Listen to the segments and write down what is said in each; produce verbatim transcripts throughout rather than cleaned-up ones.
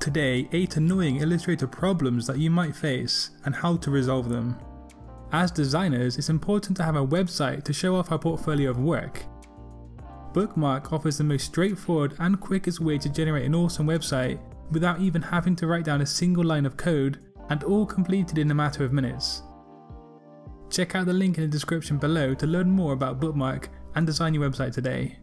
today eight annoying Illustrator problems that you might face and how to resolve them. As designers, it's important to have a website to show off our portfolio of work. Bookmark offers the most straightforward and quickest way to generate an awesome website without even having to write down a single line of code, and all completed in a matter of minutes. Check out the link in the description below to learn more about Bookmark and design your website today.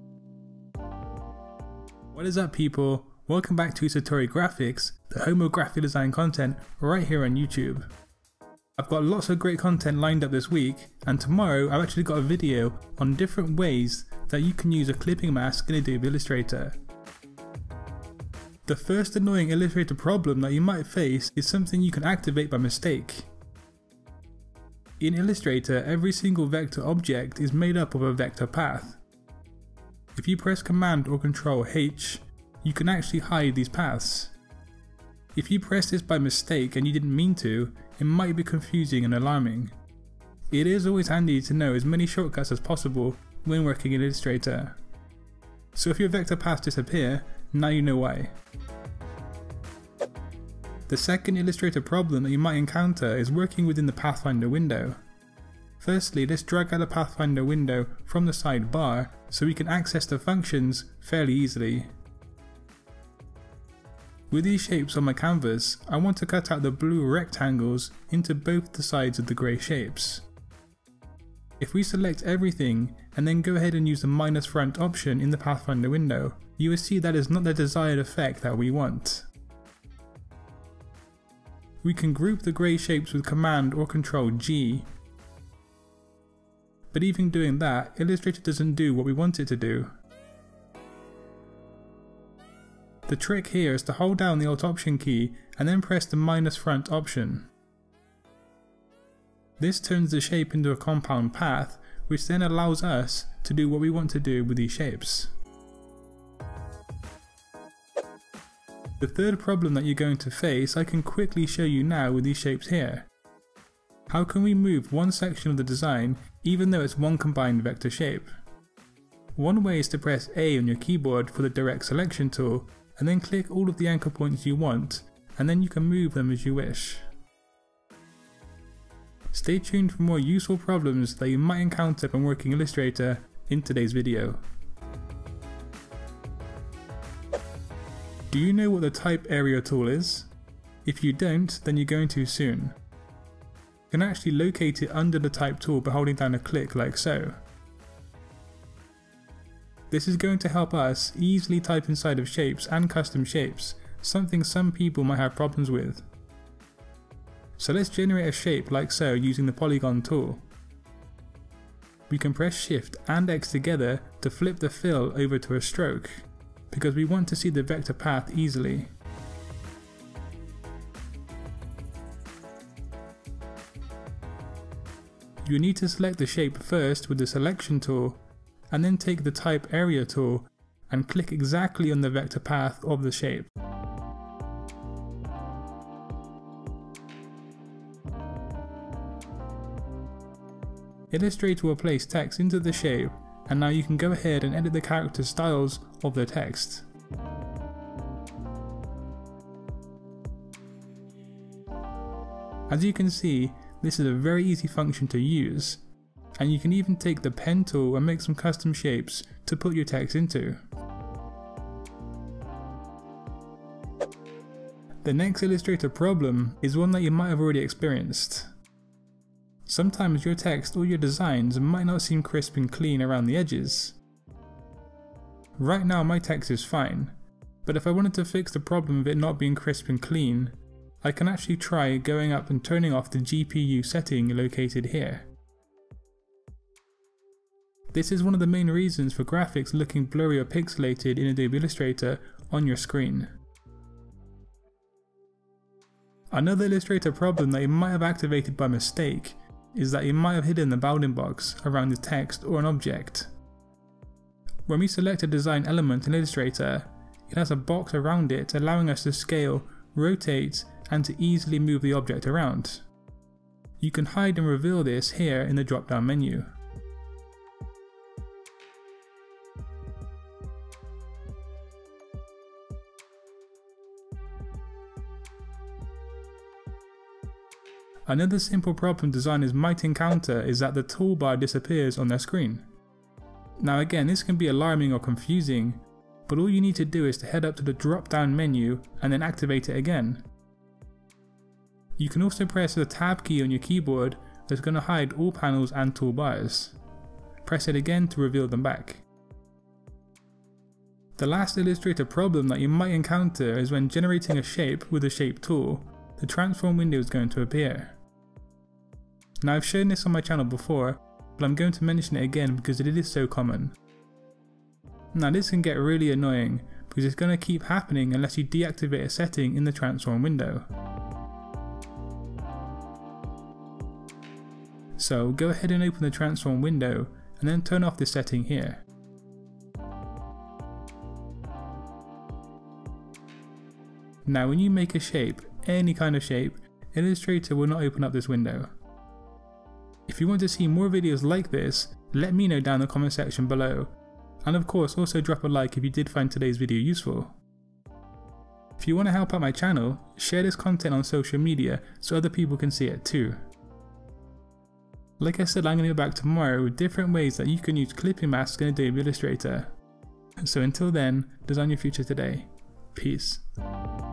What is up, people? Welcome back to Satori Graphics, the home of graphic design content right here on YouTube. I've got lots of great content lined up this week, and tomorrow I've actually got a video on different ways that you can use a clipping mask in Adobe Illustrator. The first annoying Illustrator problem that you might face is something you can activate by mistake. In Illustrator, every single vector object is made up of a vector path. If you press Command or Control H, you can actually hide these paths. If you press this by mistake and you didn't mean to, it might be confusing and alarming. It is always handy to know as many shortcuts as possible when working in Illustrator. So if your vector paths disappear, now you know why. The second Illustrator problem that you might encounter is working within the Pathfinder window. Firstly, let's drag out the Pathfinder window from the sidebar so we can access the functions fairly easily. With these shapes on my canvas, I want to cut out the blue rectangles into both the sides of the grey shapes. If we select everything and then go ahead and use the minus front option in the Pathfinder window, you will see that is not the desired effect that we want. We can group the grey shapes with Command or Control G, but even doing that, Illustrator doesn't do what we want it to do. The trick here is to hold down the Alt Option key and then press the minus front option. This turns the shape into a compound path, which then allows us to do what we want to do with these shapes. The third problem that you're going to face I can quickly show you now with these shapes here. How can we move one section of the design even though it's one combined vector shape? One way is to press A on your keyboard for the direct selection tool and then click all of the anchor points you want, and then you can move them as you wish. Stay tuned for more useful problems that you might encounter when working Illustrator in today's video. Do you know what the type area tool is? If you don't, then you're going to soon. You can actually locate it under the type tool by holding down a click like so. This is going to help us easily type inside of shapes and custom shapes, something some people might have problems with. So let's generate a shape like so using the polygon tool. We can press Shift and X together to flip the fill over to a stroke, because we want to see the vector path easily. You need to select the shape first with the selection tool, and then take the type area tool and click exactly on the vector path of the shape. Illustrator will place text into the shape, and now you can go ahead and edit the character styles of the text. As you can see, this is a very easy function to use, and you can even take the pen tool and make some custom shapes to put your text into. The next Illustrator problem is one that you might have already experienced. Sometimes your text or your designs might not seem crisp and clean around the edges. Right now my text is fine, but if I wanted to fix the problem of it not being crisp and clean, I can actually try going up and turning off the G P U setting located here. This is one of the main reasons for graphics looking blurry or pixelated in Adobe Illustrator on your screen. Another Illustrator problem that you might have activated by mistake is that you might have hidden the bounding box around the text or an object. When we select a design element in Illustrator, it has a box around it allowing us to scale, rotate, and to easily move the object around. You can hide and reveal this here in the drop down menu. Another simple problem designers might encounter is that the toolbar disappears on their screen. Now again, this can be alarming or confusing, but all you need to do is to head up to the drop down menu and then activate it again. You can also press the tab key on your keyboard that's going to hide all panels and toolbars. Press it again to reveal them back. The last Illustrator problem that you might encounter is when generating a shape with the shape tool, the transform window is going to appear. Now I've shown this on my channel before, but I'm going to mention it again because it is so common. Now this can get really annoying because it's going to keep happening unless you deactivate a setting in the transform window. So go ahead and open the transform window and then turn off this setting here. Now when you make a shape, any kind of shape, Illustrator will not open up this window. If you want to see more videos like this, let me know down in the comment section below. And of course also drop a like if you did find today's video useful. If you want to help out my channel, share this content on social media so other people can see it too. Like I said, I'm going to go back tomorrow with different ways that you can use clipping masks in Adobe Illustrator. So until then, design your future today. Peace.